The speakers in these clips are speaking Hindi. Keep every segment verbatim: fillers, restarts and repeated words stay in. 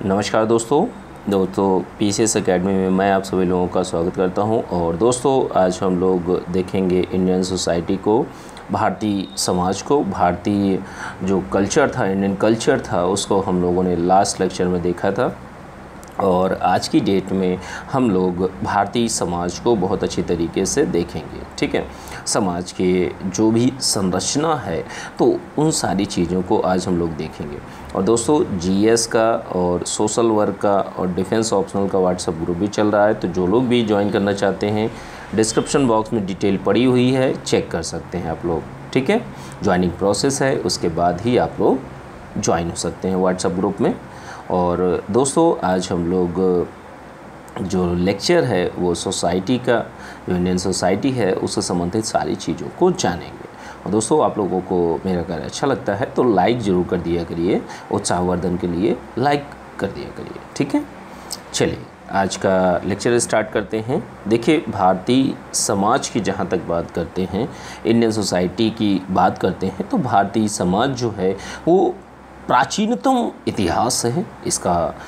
नमस्कार दोस्तों दोस्तों पी सी एस अकेडमी में मैं आप सभी लोगों का स्वागत करता हूं। और दोस्तों आज हम लोग देखेंगे इंडियन सोसाइटी को, भारतीय समाज को, भारतीय जो कल्चर था, इंडियन कल्चर था, उसको हम लोगों ने लास्ट लेक्चर में देखा था। और आज की डेट में हम लोग भारतीय समाज को बहुत अच्छी तरीके से देखेंगे। ठीक है, समाज के जो भी संरचना है तो उन सारी चीज़ों को आज हम लोग देखेंगे। और दोस्तों जी एस का और सोशल वर्क का और डिफेंस ऑप्शनल का व्हाट्सएप ग्रुप भी चल रहा है, तो जो लोग भी ज्वाइन करना चाहते हैं डिस्क्रिप्शन बॉक्स में डिटेल पड़ी हुई है, चेक कर सकते हैं आप लोग। ठीक है, ज्वाइनिंग प्रोसेस है, उसके बाद ही आप लोग ज्वाइन हो सकते हैं व्हाट्सएप ग्रुप में। और दोस्तों आज हम लोग जो लेक्चर है वो सोसाइटी का, जो इंडियन सोसाइटी है उससे संबंधित सारी चीज़ों को जानेंगे। और दोस्तों आप लोगों को मेरा कार्य अच्छा लगता है तो लाइक ज़रूर कर दिया करिए, उत्साहवर्धन के लिए लाइक कर दिया करिए। ठीक है, चलिए आज का लेक्चर स्टार्ट करते हैं। देखिए, भारतीय समाज की जहाँ तक बात करते हैं, इंडियन सोसाइटी की बात करते हैं, तो भारतीय समाज जो है वो प्राचीनतम इतिहास है। इसका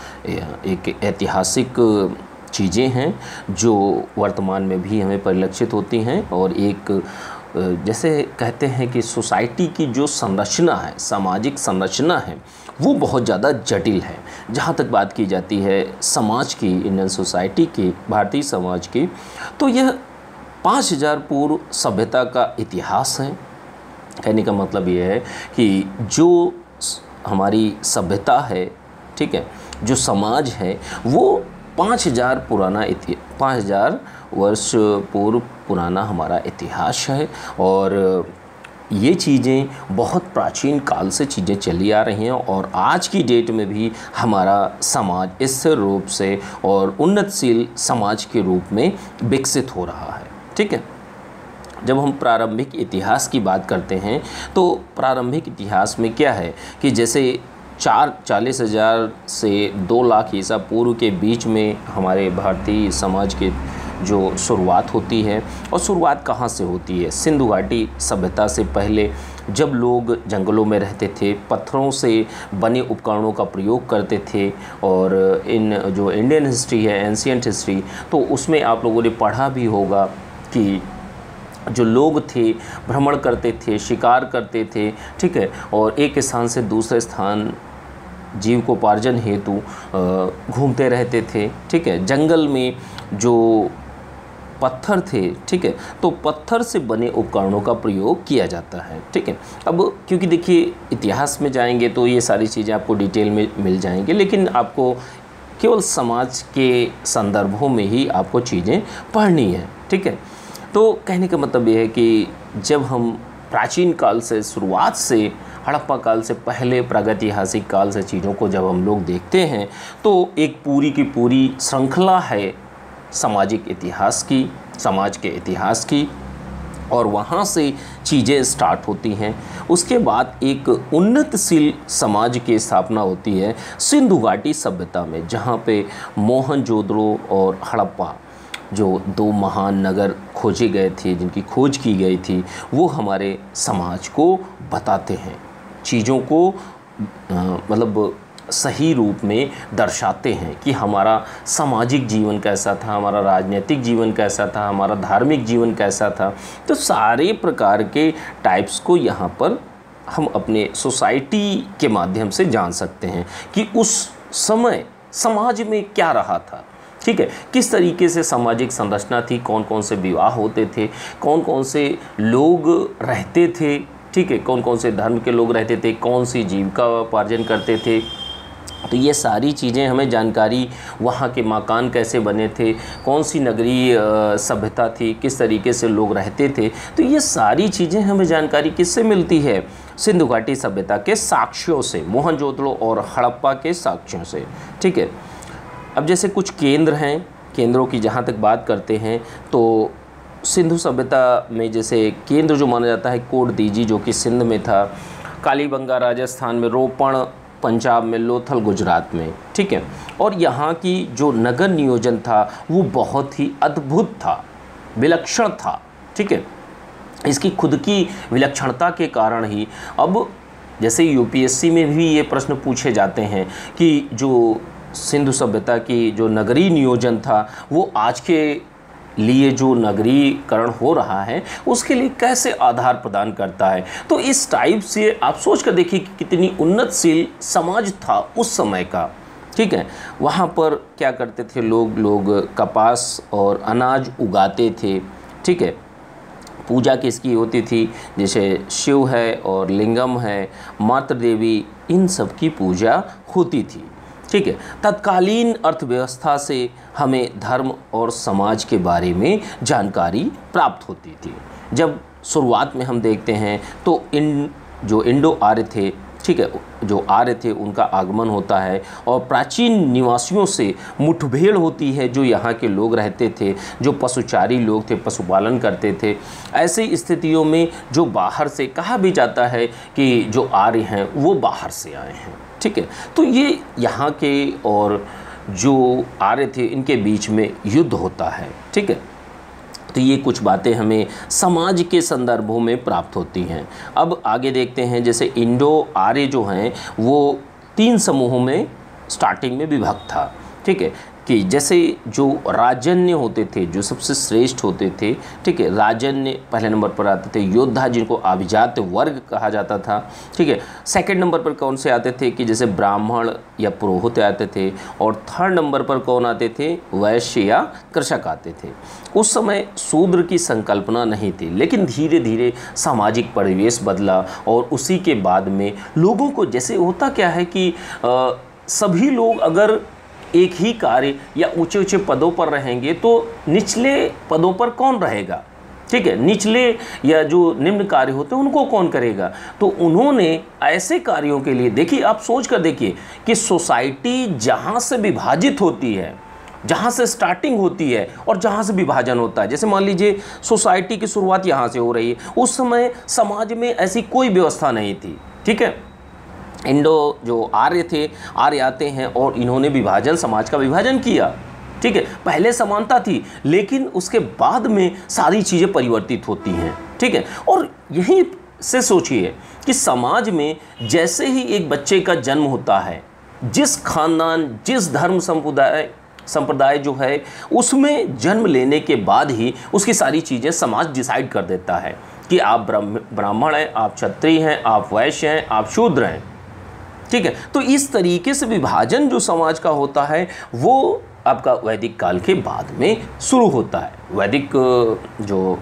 एक ऐतिहासिक चीज़ें हैं जो वर्तमान में भी हमें परिलक्षित होती हैं। और एक जैसे कहते हैं कि सोसाइटी की जो संरचना है, सामाजिक संरचना है, वो बहुत ज़्यादा जटिल है। जहाँ तक बात की जाती है समाज की, इंडियन सोसाइटी की, भारतीय समाज की, तो यह पाँच हज़ार पूर्व सभ्यता का इतिहास है। कहने का मतलब ये है कि जो हमारी सभ्यता है, ठीक है, जो समाज है वो पाँच हज़ार पुराना इति पाँच हज़ार वर्ष पूर्व पुराना हमारा इतिहास है। और ये चीज़ें बहुत प्राचीन काल से चीज़ें चली आ रही हैं और आज की डेट में भी हमारा समाज स्थिर रूप से और उन्नतशील समाज के रूप में विकसित हो रहा है। ठीक है, जब हम प्रारंभिक इतिहास की बात करते हैं तो प्रारंभिक इतिहास में क्या है कि जैसे चार चालीस हज़ार से दो लाख ईसा पूर्व के बीच में हमारे भारतीय समाज के जो शुरुआत होती है। और शुरुआत कहाँ से होती है? सिंधु घाटी सभ्यता से पहले जब लोग जंगलों में रहते थे, पत्थरों से बने उपकरणों का प्रयोग करते थे। और इन जो इंडियन हिस्ट्री है, एंशिएंट हिस्ट्री, तो उसमें आप लोगों ने पढ़ा भी होगा कि जो लोग थे भ्रमण करते थे, शिकार करते थे, ठीक है, और एक स्थान से दूसरे स्थान जीविकोपार्जन हेतु घूमते रहते थे। ठीक है, जंगल में जो पत्थर थे, ठीक है, तो पत्थर से बने उपकरणों का प्रयोग किया जाता है। ठीक है, अब क्योंकि देखिए इतिहास में जाएंगे तो ये सारी चीज़ें आपको डिटेल में मिल जाएंगी, लेकिन आपको केवल समाज के संदर्भों में ही आपको चीज़ें पढ़नी है। ठीक है, तो कहने का मतलब ये है कि जब हम प्राचीन काल से, शुरुआत से, हड़प्पा काल से पहले प्रागैतिहासिक काल से चीज़ों को जब हम लोग देखते हैं तो एक पूरी की पूरी श्रृंखला है सामाजिक इतिहास की, समाज के इतिहास की, और वहाँ से चीज़ें स्टार्ट होती हैं। उसके बाद एक उन्नतशील समाज की स्थापना होती है सिंधु घाटी सभ्यता में, जहाँ पे मोहनजोदड़ो और हड़प्पा जो दो महान नगर खोजे गए थे, जिनकी खोज की गई थी, वो हमारे समाज को बताते हैं, चीज़ों को आ, मतलब सही रूप में दर्शाते हैं कि हमारा सामाजिक जीवन कैसा था, हमारा राजनीतिक जीवन कैसा था, हमारा धार्मिक जीवन कैसा था। तो सारे प्रकार के टाइप्स को यहाँ पर हम अपने सोसाइटी के माध्यम से जान सकते हैं कि उस समय समाज में क्या रहा था। ठीक है, किस तरीके से सामाजिक संरचना थी, कौन कौन से विवाह होते थे, कौन कौन से लोग रहते थे, ठीक है, कौन कौन से धर्म के लोग रहते थे, कौन सी जीविका उपार्जन करते थे। तो ये सारी चीज़ें हमें जानकारी, वहाँ के मकान कैसे बने थे, कौन सी नगरीय सभ्यता थी, किस तरीके से लोग रहते थे, तो ये सारी चीज़ें हमें जानकारी किससे मिलती है? सिंधु घाटी सभ्यता के साक्ष्यों से, मोहनजोदड़ो और हड़प्पा के साक्ष्यों से। ठीक है, अब जैसे कुछ केंद्र हैं, केंद्रों की जहाँ तक बात करते हैं तो सिंधु सभ्यता में जैसे केंद्र जो माना जाता है कोट दीजी, जो कि सिंध में था, कालीबंगा राजस्थान में, रोपण पंजाब में, लोथल गुजरात में। ठीक है, और यहाँ की जो नगर नियोजन था वो बहुत ही अद्भुत था, विलक्षण था। ठीक है, इसकी खुद की विलक्षणता के कारण ही अब जैसे यूपीएससी में भी ये प्रश्न पूछे जाते हैं कि जो सिंधु सभ्यता की जो नगरीय नियोजन था वो आज के लिए जो नगरीकरण हो रहा है उसके लिए कैसे आधार प्रदान करता है। तो इस टाइप से आप सोच कर देखिए कि कितनी उन्नतशील समाज था उस समय का। ठीक है, वहाँ पर क्या करते थे लोग लोग कपास और अनाज उगाते थे। ठीक है, पूजा किसकी होती थी, जैसे शिव है और लिंगम है, मातृ देवी, इन सब की पूजा होती थी। ठीक है, तत्कालीन अर्थव्यवस्था से हमें धर्म और समाज के बारे में जानकारी प्राप्त होती थी। जब शुरुआत में हम देखते हैं तो इन जो इंडो आर्य थे, ठीक है, जो आर्य थे उनका आगमन होता है और प्राचीन निवासियों से मुठभेड़ होती है। जो यहाँ के लोग रहते थे, जो पशुचारी लोग थे, पशुपालन करते थे, ऐसी स्थितियों में जो बाहर से कहा भी जाता है कि जो आर्य हैं वो बाहर से आए हैं। ठीक है, तो ये यहाँ के और जो आर्य थे इनके बीच में युद्ध होता है। ठीक है, तो ये कुछ बातें हमें समाज के संदर्भों में प्राप्त होती हैं। अब आगे देखते हैं, जैसे इंडो आर्य जो हैं वो तीन समूहों में स्टार्टिंग में विभक्त था। ठीक है, कि जैसे जो राजन्य होते थे, जो सबसे श्रेष्ठ होते थे, ठीक है, राजन्य पहले नंबर पर आते थे। योद्धा जिनको अभिजात वर्ग कहा जाता था। ठीक है, सेकंड नंबर पर कौन से आते थे कि जैसे ब्राह्मण या पुरोहित आते थे। और थर्ड नंबर पर कौन आते थे, वैश्य या कृषक आते थे। उस समय शूद्र की संकल्पना नहीं थी, लेकिन धीरे धीरे सामाजिक परिवेश बदला और उसी के बाद में लोगों को, जैसे होता क्या है कि आ, सभी लोग अगर एक ही कार्य या ऊंचे ऊंचे पदों पर रहेंगे तो निचले पदों पर कौन रहेगा। ठीक है, निचले या जो निम्न कार्य होते हैं उनको कौन करेगा। तो उन्होंने ऐसे कार्यों के लिए, देखिए आप सोच कर देखिए कि सोसाइटी जहाँ से विभाजित होती है, जहाँ से स्टार्टिंग होती है और जहाँ से विभाजन होता है, जैसे मान लीजिए सोसाइटी की शुरुआत यहाँ से हो रही है, उस समय समाज में ऐसी कोई व्यवस्था नहीं थी। ठीक है, इंडो जो आर्य थे, आर्य आते हैं और इन्होंने विभाजन, समाज का विभाजन किया। ठीक है, पहले समानता थी लेकिन उसके बाद में सारी चीज़ें परिवर्तित होती हैं। ठीक है, और यहीं से सोचिए कि समाज में जैसे ही एक बच्चे का जन्म होता है, जिस खानदान, जिस धर्म संप्रदाय संप्रदाय जो है उसमें जन्म लेने के बाद ही उसकी सारी चीज़ें समाज डिसाइड कर देता है कि आप ब्राह्मण हैं, आप क्षत्रिय हैं, आप वैश्य हैं, आप शूद्र हैं। ठीक है, तो इस तरीके से विभाजन जो समाज का होता है वो आपका वैदिक काल के बाद में शुरू होता है। वैदिक जो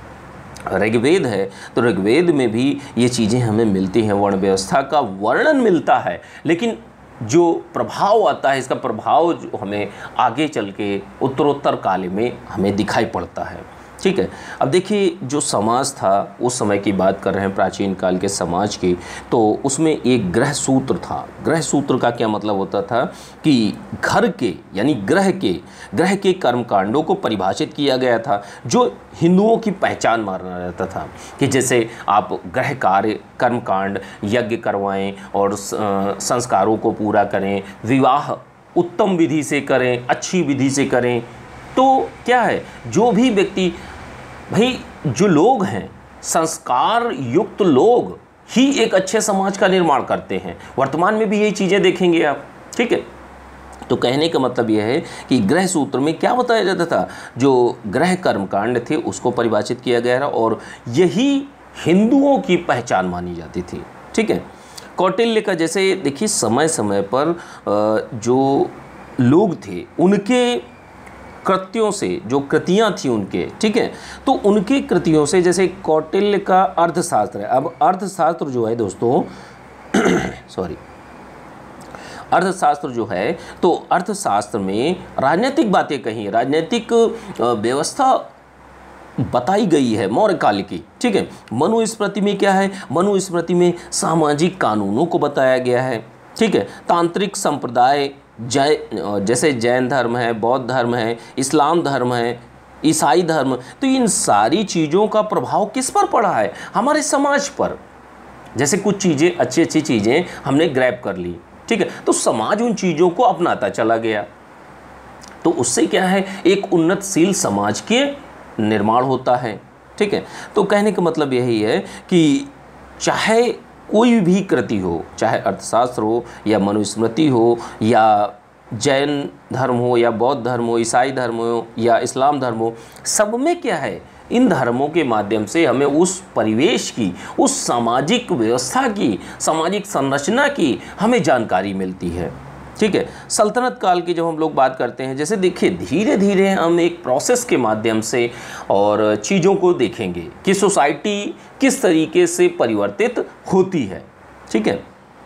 ऋग्वेद है तो ऋग्वेद में भी ये चीज़ें हमें मिलती हैं, वर्ण व्यवस्था का वर्णन मिलता है, लेकिन जो प्रभाव आता है, इसका प्रभाव जो हमें आगे चल के उत्तरोत्तर काल में हमें दिखाई पड़ता है। ठीक है, अब देखिए जो समाज था उस समय की बात कर रहे हैं, प्राचीन काल के समाज की, तो उसमें एक ग्रह सूत्र था। ग्रह सूत्र का क्या मतलब होता था कि घर के यानी ग्रह के ग्रह के कर्मकांडों को परिभाषित किया गया था, जो हिंदुओं की पहचान माना जाता था कि जैसे आप ग्रह कार्य, कर्मकांड, यज्ञ करवाएं और संस्कारों को पूरा करें, विवाह उत्तम विधि से करें, अच्छी विधि से करें। तो क्या है, जो भी व्यक्ति, भाई जो लोग हैं, संस्कार युक्त लोग ही एक अच्छे समाज का निर्माण करते हैं। वर्तमान में भी यही चीज़ें देखेंगे आप। ठीक है, तो कहने का मतलब यह है कि ग्रह सूत्र में क्या बताया जाता था, जो ग्रह कर्मकांड थे उसको परिभाषित किया गया था और यही हिंदुओं की पहचान मानी जाती थी। ठीक है, कौटिल्य का जैसे देखिए समय समय पर जो लोग थे उनके कृत्यों से, जो कृतियाँ थी उनके, ठीक है, तो उनके कृतियों से, जैसे कौटिल्य का अर्थशास्त्र है। अब अर्थशास्त्र जो है दोस्तों सॉरी अर्थशास्त्र जो है, तो अर्थशास्त्र में राजनीतिक बातें कही, राजनीतिक व्यवस्था बताई गई है मौर्य काल की। ठीक है, मनुस्मृति में क्या है, मनुस्मृति में सामाजिक कानूनों को बताया गया है। ठीक है, तांत्रिक संप्रदाय जै जैसे जैन धर्म है, बौद्ध धर्म है, इस्लाम धर्म है, ईसाई धर्म, तो इन सारी चीज़ों का प्रभाव किस पर पड़ा है, हमारे समाज पर। जैसे कुछ चीज़ें, अच्छी अच्छी चीज़ें हमने ग्रैब कर ली, ठीक है, तो समाज उन चीज़ों को अपनाता चला गया, तो उससे क्या है, एक उन्नतशील समाज के निर्माण होता है। ठीक है, तो कहने का मतलब यही है कि चाहे कोई भी कृति हो, चाहे अर्थशास्त्र हो या मनुस्मृति हो या जैन धर्म हो या बौद्ध धर्म हो, ईसाई धर्म हो या इस्लाम धर्म हो, सब में क्या है, इन धर्मों के माध्यम से हमें उस परिवेश की, उस सामाजिक व्यवस्था की, सामाजिक संरचना की हमें जानकारी मिलती है। ठीक है। सल्तनत काल की जब हम लोग बात करते हैं, जैसे देखिए धीरे धीरे हम एक प्रोसेस के माध्यम से और चीज़ों को देखेंगे कि सोसाइटी किस तरीके से परिवर्तित होती है। ठीक है।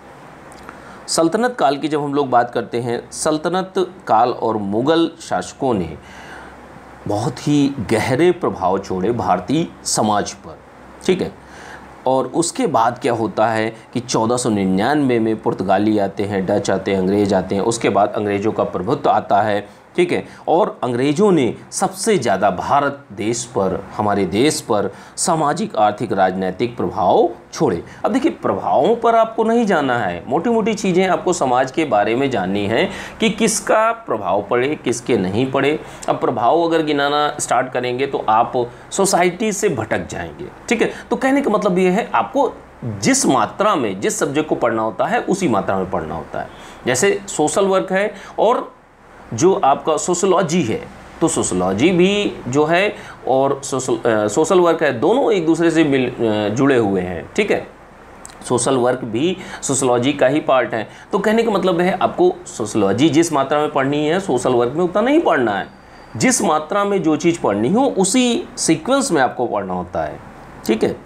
सल्तनत काल की जब हम लोग बात करते हैं, सल्तनत काल और मुग़ल शासकों ने बहुत ही गहरे प्रभाव छोड़े भारतीय समाज पर। ठीक है। और उसके बाद क्या होता है कि चौदह सौ निन्यानवे में पुर्तगाली आते हैं, डच आते हैं, अंग्रेज आते हैं, उसके बाद अंग्रेज़ों का प्रभुत्व आता है। ठीक है। और अंग्रेज़ों ने सबसे ज़्यादा भारत देश पर, हमारे देश पर सामाजिक, आर्थिक, राजनीतिक प्रभाव छोड़े। अब देखिए प्रभावों पर आपको नहीं जाना है, मोटी मोटी चीज़ें आपको समाज के बारे में जाननी है कि किसका प्रभाव पड़े, किसके नहीं पड़े। अब प्रभाव अगर गिनाना स्टार्ट करेंगे तो आप सोसाइटी से भटक जाएंगे। ठीक है। तो कहने का मतलब ये है, आपको जिस मात्रा में, जिस सब्जेक्ट को पढ़ना होता है उसी मात्रा में पढ़ना होता है। जैसे सोशल वर्क है और जो आपका सोशोलॉजी है, तो सोशोलॉजी भी जो है और सोशल सोशल वर्क है, दोनों एक दूसरे से मिल जुड़े हुए हैं। ठीक है। सोशल वर्क भी सोशोलॉजी का ही पार्ट है। तो कहने का मतलब है, आपको सोशोलॉजी जिस मात्रा में पढ़नी है, सोशल वर्क में उतना नहीं पढ़ना है। जिस मात्रा में जो चीज़ पढ़नी हो उसी सीक्वेंस में आपको पढ़ना होता है। ठीक है।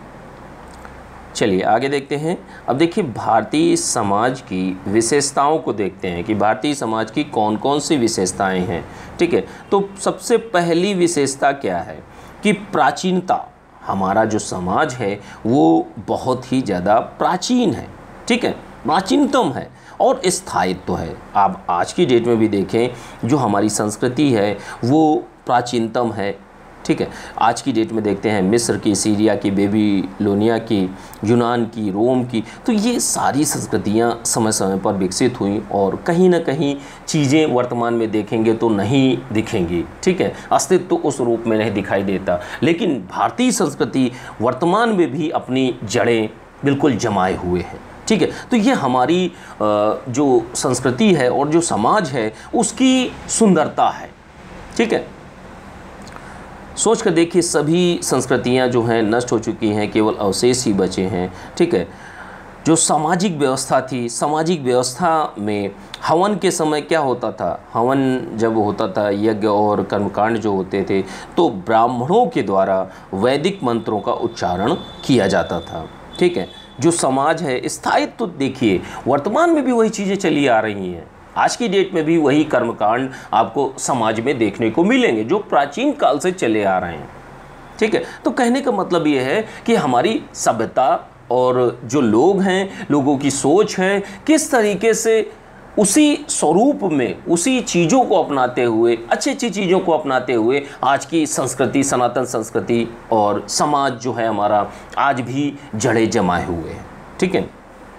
चलिए आगे देखते हैं। अब देखिए भारतीय समाज की विशेषताओं को देखते हैं कि भारतीय समाज की कौन कौन सी विशेषताएं हैं। ठीक है। तो सबसे पहली विशेषता क्या है कि प्राचीनता। हमारा जो समाज है वो बहुत ही ज़्यादा प्राचीन है। ठीक है। प्राचीनतम है और स्थायित्व है। आप आज की डेट में भी देखें, जो हमारी संस्कृति है वो प्राचीनतम है। ठीक है। आज की डेट में देखते हैं मिस्र की, सीरिया की, बेबीलोनिया की, यूनान की, रोम की, तो ये सारी संस्कृतियाँ समय समय पर विकसित हुई और कहीं ना कहीं चीज़ें वर्तमान में देखेंगे तो नहीं दिखेंगी। ठीक है। अस्तित्व तो उस रूप में नहीं दिखाई देता, लेकिन भारतीय संस्कृति वर्तमान में भी अपनी जड़ें बिल्कुल जमाए हुए हैं। ठीक है। तो ये हमारी जो संस्कृति है और जो समाज है उसकी सुंदरता है। ठीक है। सोच कर देखिए, सभी संस्कृतियां जो हैं नष्ट हो चुकी हैं, केवल अवशेष ही बचे हैं। ठीक है। जो सामाजिक व्यवस्था थी, सामाजिक व्यवस्था में हवन के समय क्या होता था, हवन जब होता था, यज्ञ और कर्मकांड जो होते थे, तो ब्राह्मणों के द्वारा वैदिक मंत्रों का उच्चारण किया जाता था। ठीक है। जो समाज है, स्थायित्व तो देखिए वर्तमान में भी वही चीज़ें चली आ रही हैं। आज की डेट में भी वही कर्मकांड आपको समाज में देखने को मिलेंगे जो प्राचीन काल से चले आ रहे हैं। ठीक है। तो कहने का मतलब ये है कि हमारी सभ्यता और जो लोग हैं, लोगों की सोच है, किस तरीके से उसी स्वरूप में, उसी चीज़ों को अपनाते हुए, अच्छी अच्छी चीज़ों को अपनाते हुए आज की संस्कृति, सनातन संस्कृति और समाज जो है हमारा, आज भी जड़ें जमाए हुए हैं। ठीक है।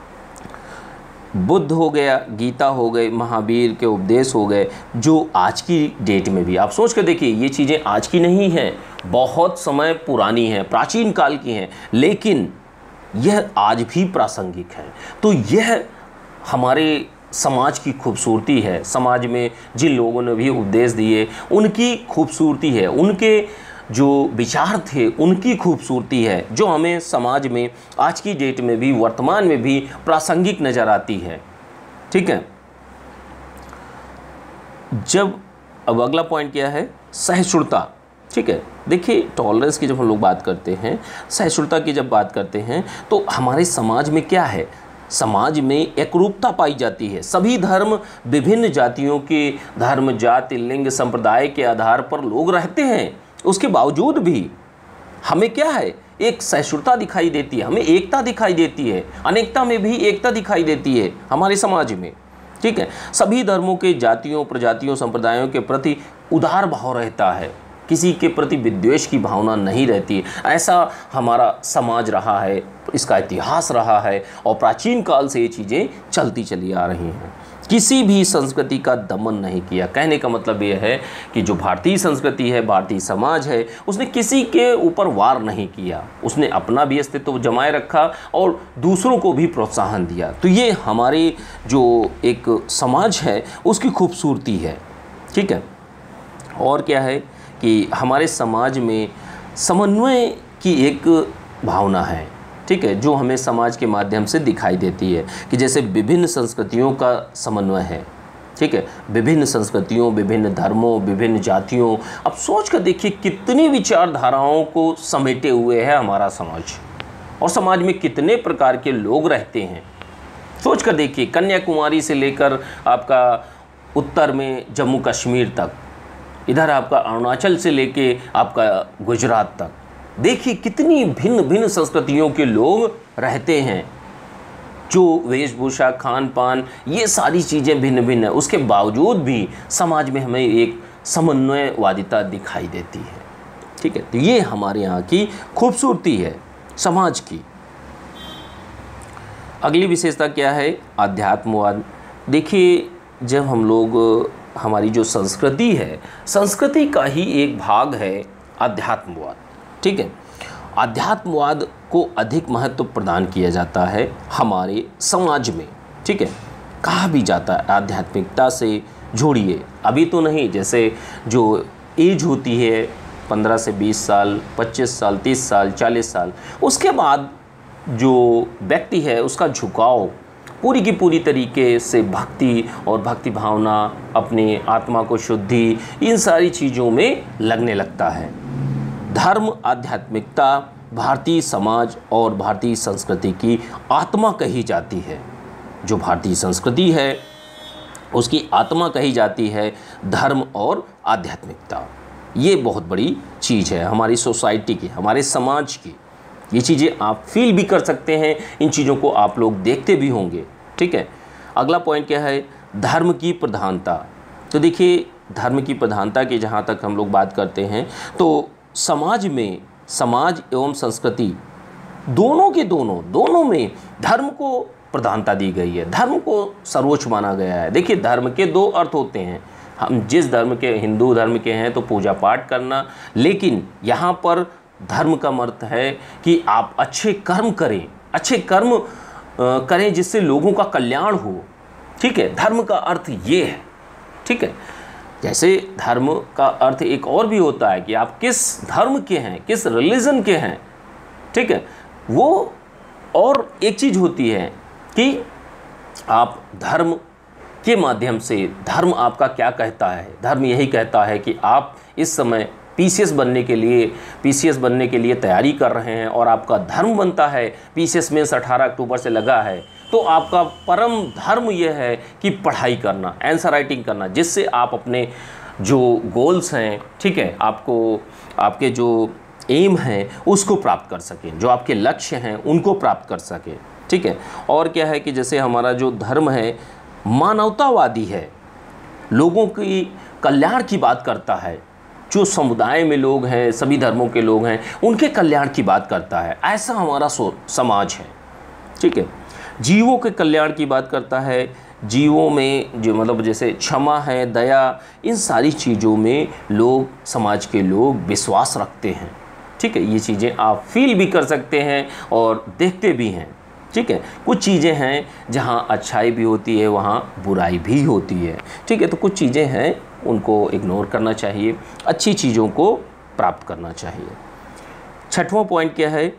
बुद्ध हो गया, गीता हो गए, महावीर के उपदेश हो गए, जो आज की डेट में भी आप सोच कर देखिए, ये चीज़ें आज की नहीं हैं, बहुत समय पुरानी हैं, प्राचीन काल की हैं, लेकिन यह आज भी प्रासंगिक है। तो यह हमारे समाज की खूबसूरती है। समाज में जिन लोगों ने भी उपदेश दिए उनकी खूबसूरती है, उनके जो विचार थे उनकी खूबसूरती है, जो हमें समाज में आज की डेट में भी, वर्तमान में भी प्रासंगिक नज़र आती है। ठीक है। जब अब अगला पॉइंट क्या है, सहिष्णुता। ठीक है। देखिए टॉलरेंस की जब हम लोग बात करते हैं, सहिष्णुता की जब बात करते हैं, तो हमारे समाज में क्या है, समाज में एकरूपता पाई जाती है। सभी धर्म, विभिन्न जातियों के धर्म, जाति, लिंग, संप्रदाय के आधार पर लोग रहते हैं, उसके बावजूद भी हमें क्या है, एक सहिष्णुता दिखाई देती है, हमें एकता दिखाई देती है, अनेकता में भी एकता दिखाई देती है हमारे समाज में। ठीक है। सभी धर्मों के, जातियों, प्रजातियों, संप्रदायों के प्रति उदार भाव रहता है, किसी के प्रति विद्वेष की भावना नहीं रहती। ऐसा हमारा समाज रहा है, इसका इतिहास रहा है और प्राचीन काल से ये चीज़ें चलती चली आ रही हैं। किसी भी संस्कृति का दमन नहीं किया। कहने का मतलब यह है कि जो भारतीय संस्कृति है, भारतीय समाज है, उसने किसी के ऊपर वार नहीं किया, उसने अपना भी अस्तित्व जमाए रखा और दूसरों को भी प्रोत्साहन दिया। तो ये हमारे जो एक समाज है उसकी खूबसूरती है, ठीक है। और क्या है कि हमारे समाज में समन्वय की एक भावना है, ठीक है, जो हमें समाज के माध्यम से दिखाई देती है कि जैसे विभिन्न संस्कृतियों का समन्वय है, ठीक है, विभिन्न संस्कृतियों, विभिन्न धर्मों, विभिन्न जातियों। अब सोच कर देखिए कितनी विचारधाराओं को समेटे हुए है हमारा समाज, और समाज में कितने प्रकार के लोग रहते हैं। सोच कर देखिए, कन्याकुमारी से लेकर आपका उत्तर में जम्मू कश्मीर तक, इधर आपका अरुणाचल से लेके आपका गुजरात तक, देखिए कितनी भिन्न भिन्न संस्कृतियों के लोग रहते हैं। जो वेशभूषा, खान पान, ये सारी चीज़ें भिन्न भिन्न है, उसके बावजूद भी समाज में हमें एक समन्वयवादिता दिखाई देती है, ठीक है। तो ये हमारे यहाँ की खूबसूरती है समाज की। अगली विशेषता क्या है? आध्यात्मवाद। देखिए, जब हम लोग, हमारी जो संस्कृति है, संस्कृति का ही एक भाग है आध्यात्मवाद, ठीक है। आध्यात्मवाद को अधिक महत्व प्रदान किया जाता है हमारे समाज में, ठीक है। कहा भी जाता है आध्यात्मिकता से जोड़िए। अभी तो नहीं, जैसे जो एज होती है पंद्रह से बीस साल, पच्चीस साल, तीस साल, चालीस साल, उसके बाद जो व्यक्ति है उसका झुकाव पूरी की पूरी तरीके से भक्ति और भक्ति भावना, अपनी आत्मा को शुद्धि, इन सारी चीज़ों में लगने लगता है। धर्म, आध्यात्मिकता भारतीय समाज और भारतीय संस्कृति की आत्मा कही जाती है। जो भारतीय संस्कृति है उसकी आत्मा कही जाती है धर्म और आध्यात्मिकता। ये बहुत बड़ी चीज़ है हमारी सोसाइटी की, हमारे समाज की। ये चीज़ें आप फील भी कर सकते हैं, इन चीज़ों को आप लोग देखते भी होंगे, ठीक है। अगला पॉइंट क्या है? धर्म की प्रधानता। तो देखिए, धर्म की प्रधानता की जहाँ तक हम लोग बात करते हैं तो समाज में, समाज एवं संस्कृति दोनों के दोनों दोनों में धर्म को प्रधानता दी गई है, धर्म को सर्वोच्च माना गया है। देखिए, धर्म के दो अर्थ होते हैं। हम जिस धर्म के, हिंदू धर्म के हैं तो पूजा पाठ करना, लेकिन यहाँ पर धर्म का अर्थ है कि आप अच्छे कर्म करें, अच्छे कर्म करें जिससे लोगों का कल्याण हो, ठीक है। धर्म का अर्थ ये है, ठीक है। जैसे धर्म का अर्थ एक और भी होता है कि आप किस धर्म के हैं, किस रिलीजन के हैं, ठीक है। वो और एक चीज़ होती है कि आप धर्म के माध्यम से, धर्म आपका क्या कहता है? धर्म यही कहता है कि आप इस समय पीसीएस बनने के लिए पीसीएस बनने के लिए तैयारी कर रहे हैं और आपका धर्म बनता है, पीसीएस मेंस अठारह अक्टूबर से लगा है, तो आपका परम धर्म यह है कि पढ़ाई करना, आंसर राइटिंग करना, जिससे आप अपने जो गोल्स हैं, ठीक है, आपको आपके जो एम हैं उसको प्राप्त कर सकें, जो आपके लक्ष्य हैं उनको प्राप्त कर सकें, ठीक है। और क्या है कि जैसे हमारा जो धर्म है मानवतावादी है, लोगों की कल्याण की बात करता है। जो समुदाय में लोग हैं, सभी धर्मों के लोग हैं, उनके कल्याण की बात करता है। ऐसा हमारा समाज है, ठीक है। जीवों के कल्याण की बात करता है। जीवों में जो मतलब जैसे क्षमा है, दया, इन सारी चीज़ों में लोग, समाज के लोग विश्वास रखते हैं, ठीक है। ये चीज़ें आप फील भी कर सकते हैं और देखते भी हैं, ठीक है। कुछ चीज़ें हैं जहाँ अच्छाई भी होती है, वहाँ बुराई भी होती है, ठीक है। तो कुछ चीज़ें हैं उनको इग्नोर करना चाहिए, अच्छी चीज़ों को प्राप्त करना चाहिए। छठवां पॉइंट क्या है?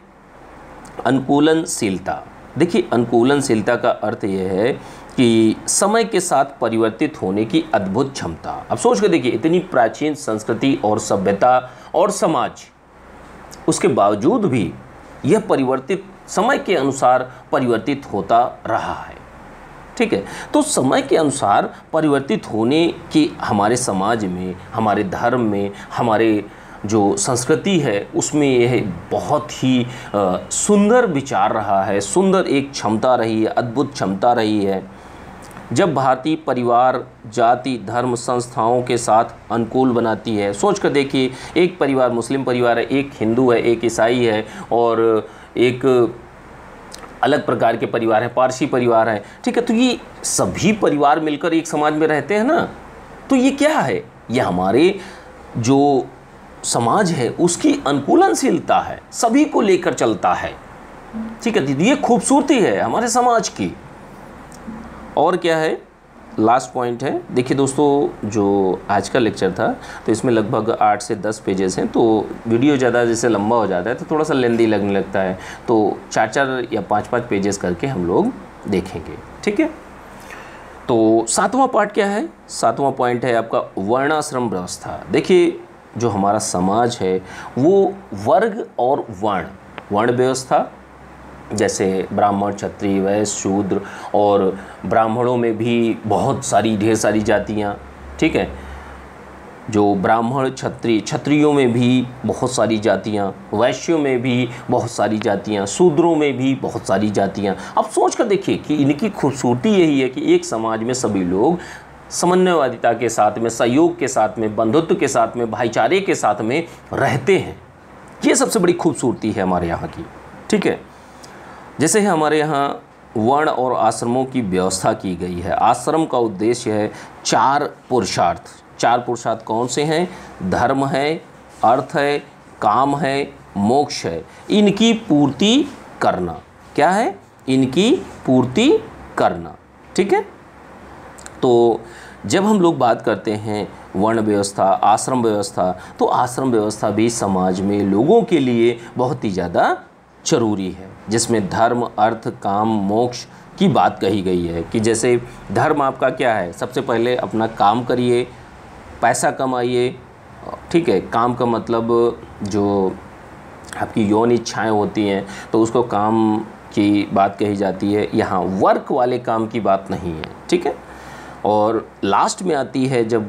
अनुकूलनशीलता। देखिए, अनुकूलनशीलता का अर्थ यह है कि समय के साथ परिवर्तित होने की अद्भुत क्षमता। अब सोच कर देखिए, इतनी प्राचीन संस्कृति और सभ्यता और समाज, उसके बावजूद भी यह परिवर्तित, समय के अनुसार परिवर्तित होता रहा है, ठीक है। तो समय के अनुसार परिवर्तित होने की हमारे समाज में, हमारे धर्म में, हमारे जो संस्कृति है उसमें यह बहुत ही आ, सुंदर विचार रहा है, सुंदर एक क्षमता रही है, अद्भुत क्षमता रही है। जब भारतीय परिवार जाति, धर्म, संस्थाओं के साथ अनुकूल बनाती है। सोच कर देखिए, एक परिवार मुस्लिम परिवार है, एक हिंदू है, एक ईसाई है और एक अलग प्रकार के परिवार हैं, पारसी परिवार हैं, ठीक है। तो ये सभी परिवार मिलकर एक समाज में रहते हैं ना, तो ये क्या है, ये हमारे जो समाज है उसकी अनुकूलनशीलता है, सभी को लेकर चलता है, ठीक है। ये खूबसूरती है हमारे समाज की। और क्या है, लास्ट पॉइंट है, देखिए दोस्तों, जो आज का लेक्चर था तो इसमें लगभग आठ से दस पेजेस हैं, तो वीडियो ज़्यादा जैसे लंबा हो जाता है तो थोड़ा सा लेंदी लगने लगता है, तो चार चार या पाँच पाँच पेजेस करके हम लोग देखेंगे, ठीक है। तो सातवां पार्ट क्या है, सातवां पॉइंट है आपका वर्णाश्रम व्यवस्था। देखिए जो हमारा समाज है वो वर्ग और वर्ण वर्ण व्यवस्था, जैसे ब्राह्मण, क्षत्रिय, वैश्य, शूद्र, और ब्राह्मणों में भी बहुत सारी ढेर सारी जातियाँ, ठीक है। जो ब्राह्मण, क्षत्रिय, क्षत्रियों में भी बहुत सारी जातियाँ, वैश्यों में भी बहुत सारी जातियाँ, शूद्रों में भी बहुत सारी जातियाँ। अब सोच कर देखिए कि इनकी खूबसूरती यही है कि एक समाज में सभी लोग समन्वयवादिता के साथ में, सहयोग के साथ में, बंधुत्व के साथ में, भाईचारे के साथ में रहते हैं। ये सबसे बड़ी खूबसूरती है हमारे यहाँ की, ठीक है। जैसे हमारे यहाँ वर्ण और आश्रमों की व्यवस्था की गई है। आश्रम का उद्देश्य है चार पुरुषार्थ। चार पुरुषार्थ कौन से हैं? धर्म है, अर्थ है, काम है, मोक्ष है। इनकी पूर्ति करना। क्या है? इनकी पूर्ति करना, ठीक है। तो जब हम लोग बात करते हैं वर्ण व्यवस्था, आश्रम व्यवस्था, तो आश्रम व्यवस्था भी समाज में लोगों के लिए बहुत ही ज़्यादा जरूरी है, जिसमें धर्म, अर्थ, काम, मोक्ष की बात कही गई है। कि जैसे धर्म आपका क्या है, सबसे पहले अपना काम करिए, पैसा कमाइए, ठीक है। काम का मतलब जो आपकी यौन इच्छाएं होती हैं तो उसको काम की बात कही जाती है, यहाँ वर्क वाले काम की बात नहीं है, ठीक है। और लास्ट में आती है जब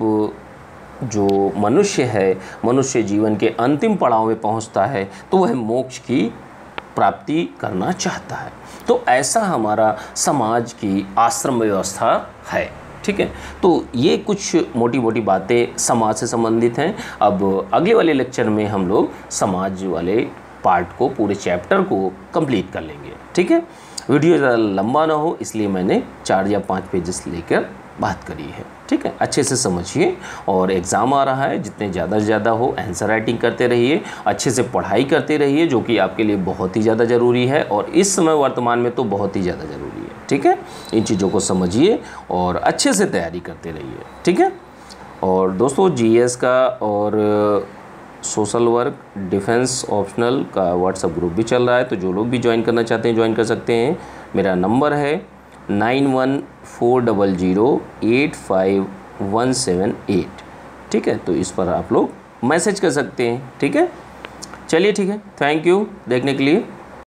जो मनुष्य है, मनुष्य जीवन के अंतिम पड़ाव में पहुंचता है तो वह मोक्ष की प्राप्ति करना चाहता है। तो ऐसा हमारा समाज की आश्रम व्यवस्था है, ठीक है। तो ये कुछ मोटी मोटी बातें समाज से संबंधित हैं। अब अगले वाले लेक्चर में हम लोग समाज वाले पार्ट को, पूरे चैप्टर को कंप्लीट कर लेंगे, ठीक है। वीडियो ज़्यादा लंबा ना हो इसलिए मैंने चार या पाँच पेजेस लेकर बात करी है, ठीक है। अच्छे से समझिए, और एग्ज़ाम आ रहा है, जितने ज़्यादा से ज़्यादा हो आंसर राइटिंग करते रहिए, अच्छे से पढ़ाई करते रहिए, जो कि आपके लिए बहुत ही ज़्यादा ज़रूरी है, और इस समय वर्तमान में तो बहुत ही ज़्यादा ज़रूरी है, ठीक है। इन चीज़ों को समझिए और अच्छे से तैयारी करते रहिए, ठीक है। और दोस्तों जीएस का और सोशल वर्क, डिफेंस ऑप्शनल का व्हाट्सएप ग्रुप भी चल रहा है, तो जो लोग भी ज्वाइन करना चाहते हैं ज्वाइन कर सकते हैं। मेरा नंबर है nine one four double zero eight five one seven eight, ठीक है। तो इस पर आप लोग मैसेज कर सकते हैं, ठीक है। चलिए ठीक है, थैंक यू देखने के लिए।